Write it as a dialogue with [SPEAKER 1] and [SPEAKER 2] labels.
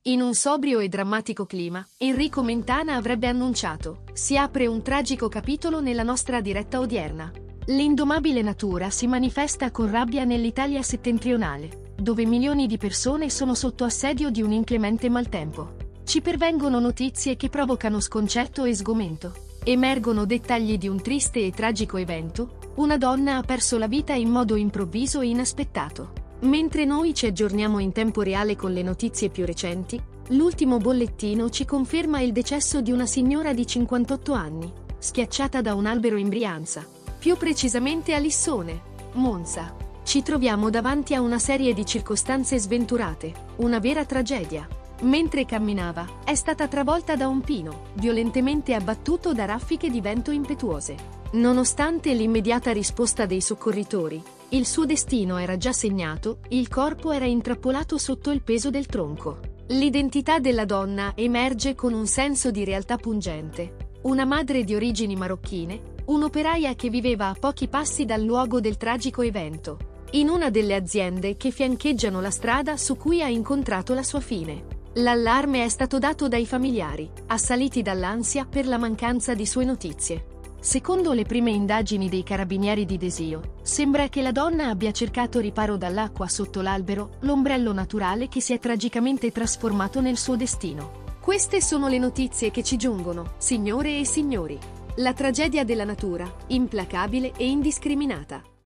[SPEAKER 1] In un sobrio e drammatico clima, Enrico Mentana avrebbe annunciato: si apre un tragico capitolo nella nostra diretta odierna. L'indomabile natura si manifesta con rabbia nell'Italia settentrionale, dove milioni di persone sono sotto assedio di un inclemente maltempo. Ci pervengono notizie che provocano sconcerto e sgomento. Emergono dettagli di un triste e tragico evento: una donna ha perso la vita in modo improvviso e inaspettato. Mentre noi ci aggiorniamo in tempo reale con le notizie più recenti, l'ultimo bollettino ci conferma il decesso di una signora di 58 anni, schiacciata da un albero in Brianza, più precisamente a Lissone, Monza. Ci troviamo davanti a una serie di circostanze sventurate, una vera tragedia. Mentre camminava, è stata travolta da un pino, violentemente abbattuto da raffiche di vento impetuose. Nonostante l'immediata risposta dei soccorritori, il suo destino era già segnato, il corpo era intrappolato sotto il peso del tronco. L'identità della donna emerge con un senso di realtà pungente. Una madre di origini marocchine, un'operaia che viveva a pochi passi dal luogo del tragico evento, in una delle aziende che fiancheggiano la strada su cui ha incontrato la sua fine. L'allarme è stato dato dai familiari, assaliti dall'ansia per la mancanza di sue notizie. Secondo le prime indagini dei carabinieri di Desio, sembra che la donna abbia cercato riparo dall'acqua sotto l'albero, l'ombrello naturale che si è tragicamente trasformato nel suo destino. Queste sono le notizie che ci giungono, signore e signori. La tragedia della natura, implacabile e indiscriminata.